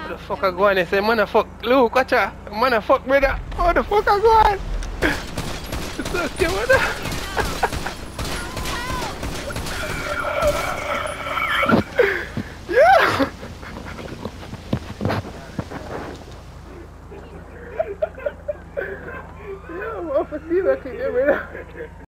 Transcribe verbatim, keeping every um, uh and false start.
Where the fuck I going? They say, man, the fuck, Luke, watch out. Man, the fuck, brother. Where the fuck I going? It's okay, brother. Yeah. Yeah, I'm off a deal, I can get rid of.